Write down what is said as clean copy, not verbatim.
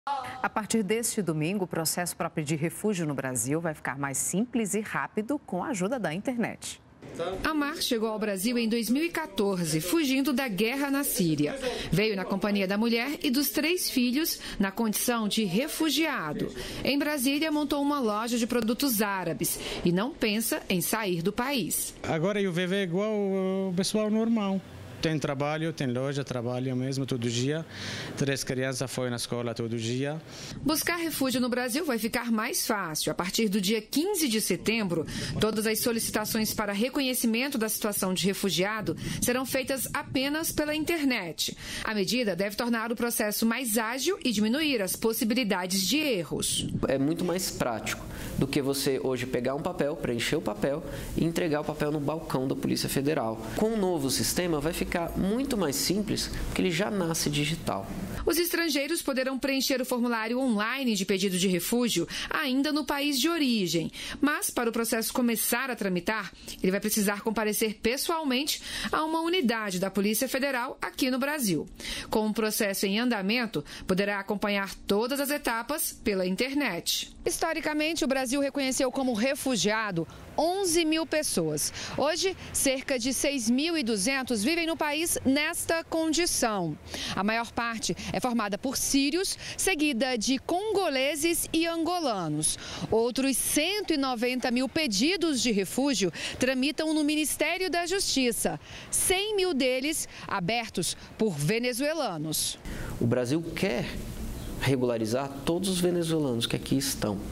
A partir deste domingo, o processo para pedir refúgio no Brasil vai ficar mais simples e rápido com a ajuda da internet. Amar chegou ao Brasil em 2014, fugindo da guerra na Síria. Veio na companhia da mulher e dos 3 filhos, na condição de refugiado. Em Brasília, montou uma loja de produtos árabes e não pensa em sair do país. Agora eu vivo igual o pessoal normal. Tem trabalho, tem loja, trabalho mesmo todo dia. 3 crianças foram na escola todo dia. Buscar refúgio no Brasil vai ficar mais fácil. A partir do dia 15 de setembro, todas as solicitações para reconhecimento da situação de refugiado serão feitas apenas pela internet. A medida deve tornar o processo mais ágil e diminuir as possibilidades de erros. É muito mais prático do que você hoje pegar um papel, preencher o papel e entregar o papel no balcão da Polícia Federal. Com o novo sistema vai ficar muito mais simples, porque ele já nasce digital. Os estrangeiros poderão preencher o formulário online de pedido de refúgio ainda no país de origem. Mas, para o processo começar a tramitar, ele vai precisar comparecer pessoalmente a uma unidade da Polícia Federal aqui no Brasil. Com o processo em andamento, poderá acompanhar todas as etapas pela internet. Historicamente, o Brasil reconheceu como refugiado 11 mil pessoas. Hoje, cerca de 6.200 vivem no país nesta condição. A maior parte é formada por sírios, seguida de congoleses e angolanos. Outros 190 mil pedidos de refúgio tramitam no Ministério da Justiça. 100 mil deles abertos por venezuelanos. O Brasil quer regularizar todos os venezuelanos que aqui estão.